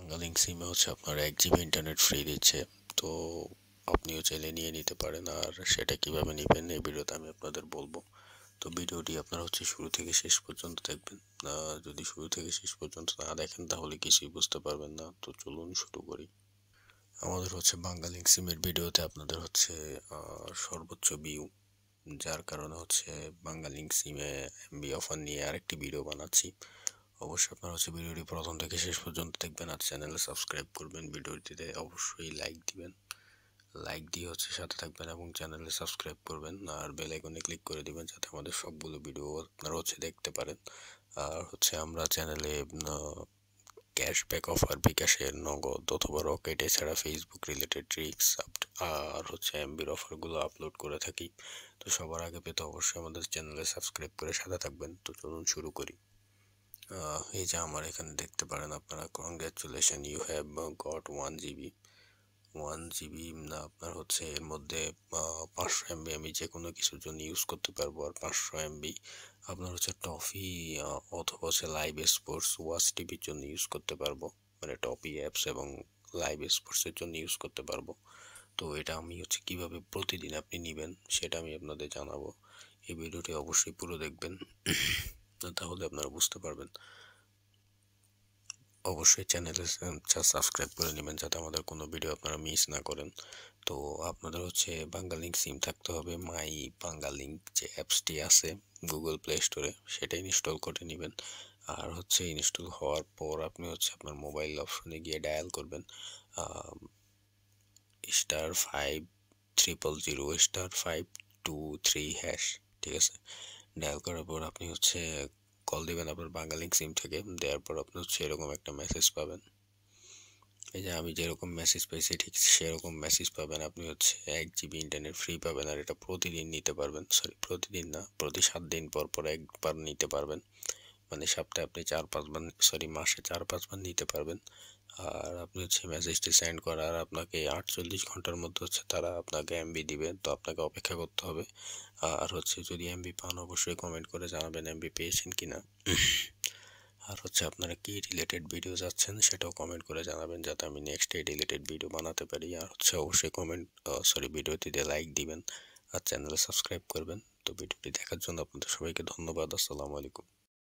বাংলালিংক সিমে হচ্ছে আপনার 1 GB ইন্টারনেট ফ্রি দিচ্ছে। তো আপনিও চাইলে নিয়ে নিতে পারেন। আর সেটা কিভাবে নেবেন এই ভিডিওতে আমি আপনাদের বলবো। তো ভিডিওটি আপনারা হচ্ছে শুরু থেকে শেষ পর্যন্ত দেখবেন। যদি শুরু থেকে শেষ পর্যন্ত না দেখেন তাহলে কিছুই বুঝতে পারবেন না। তো চলুন শুরু করি। আমাদের হচ্ছে বাংলালিংক সিমের ভিডিওতে আপনাদের হচ্ছে সর্বোচ্চ ভিউ, যার কারণে হচ্ছে বাংলালিংক সিমে এমবি অফার নিয়ে আরেকটি ভিডিও বানাচ্ছি। অবশ্যই আপনারা হচ্ছে ভিডিওটি প্রথম থেকে শেষ পর্যন্ত দেখবেন আর চ্যানেলে সাবস্ক্রাইব করবেন। ভিডিওটিতে অবশ্যই লাইক দিবেন, লাইক দিয়ে হচ্ছে সাথে থাকবেন এবং চ্যানেলে সাবস্ক্রাইব করবেন আর বেল আইকনে ক্লিক করে দিবেন যাতে আমাদের সবগুলো ভিডিও আপনারা হচ্ছে দেখতে পারেন। আর হচ্ছে আমরা চ্যানেলে ক্যাশব্যাক অফার, বিকাশের, নগদ অথবা রকেট, এছাড়া ফেসবুক রিলেটেড ট্রিক্স আর হচ্ছে এমবির অফারগুলো আপলোড করে থাকি। তো সবার আগে পেতে অবশ্যই আমাদের চ্যানেলে সাবস্ক্রাইব করে সাথে থাকবেন। তো চলুন শুরু করি। এই যে আমার এখানে দেখতে পারেন আপনারা, congratulation, you have got 1 GB না, আপনার হচ্ছে এর মধ্যে 500 MB আমি যে কোনো কিছুর জন্য ইউজ করতে পারবো। আর 500 MB আপনার হচ্ছে টফি অথবা হচ্ছে লাইভ স্পোর্টস ওয়াচ টিভির জন্য ইউজ করতে পারবো, মানে টপি অ্যাপস এবং লাইভ স্পোর্টসের জন্য ইউজ করতে পারবো। তো এটা আমি হচ্ছে কিভাবে প্রতিদিন আপনি নেবেন সেটা আমি আপনাদের জানাবো। এই ভিডিওটি অবশ্যই পুরো দেখবেন, তাহলে আপনারা বুঝতে পারবেন। অবশ্যই চ্যানেলে সাবস্ক্রাইব করে নেবেন যাতে আমাদের কোনো ভিডিও আপনারা মিস না করেন। তো আপনাদের হচ্ছে বাংলালিংক সিম থাকতে হবে। মাই বাংলালিংক যে অ্যাপসটি আছে গুগল প্লে স্টোরে, সেটা ইনস্টল করে নেবেন। আর হচ্ছে ইনস্টল হওয়ার পর আপনি হচ্ছে আপনার মোবাইল অপশনে গিয়ে ডায়াল করবেন *500*523#, ঠিক আছে। ডায়াল করার পর আপনি হচ্ছে কল দিবেন আপনার বাংলালিংক সিম থেকে। দেওয়ার পর আপনি হচ্ছে এরকম একটা মেসেজ পাবেন। এই যে আমি যেরকম মেসেজ পেয়েছি ঠিক সেরকম মেসেজ পাবেন। আপনি হচ্ছে 1 GB ইন্টারনেট ফ্রি পাবেন। আর এটা প্রতিদিন নিতে পারবেন, সরি প্রতিদিন না, প্রতি 7 দিন পর পর একবার নিতে পারবেন। মানে সপ্তাহে আপনি 4-5 বার, সরি মাসে 4-5 বার নিতে পারবেন। আর আপনি হচ্ছে মেসেজটি সেন্ড করার আপনাকে 48 ঘন্টার মধ্যে হচ্ছে তারা আপনাকে এমবি দিবে। তো আপনাকে অপেক্ষা করতে হবে। আর হচ্ছে যদি এমবি পান অবশ্যই কমেন্ট করে জানাবেন এমবি পেয়েছেন কিনা। আর হচ্ছে আপনারা কি রিলেটেড ভিডিও চাচ্ছেন সেটাও কমেন্ট করে জানাবেন যাতে আমি নেক্সট এই রিলেটেড ভিডিও বানাতে পারি। আর হচ্ছে অবশ্যই ভিডিওটিতে লাইক দিবেন আর চ্যানেলে সাবস্ক্রাইব করবেন। তো ভিডিওটি দেখার জন্য আপনাদের সবাইকে ধন্যবাদ। আসসালামু আলাইকুম।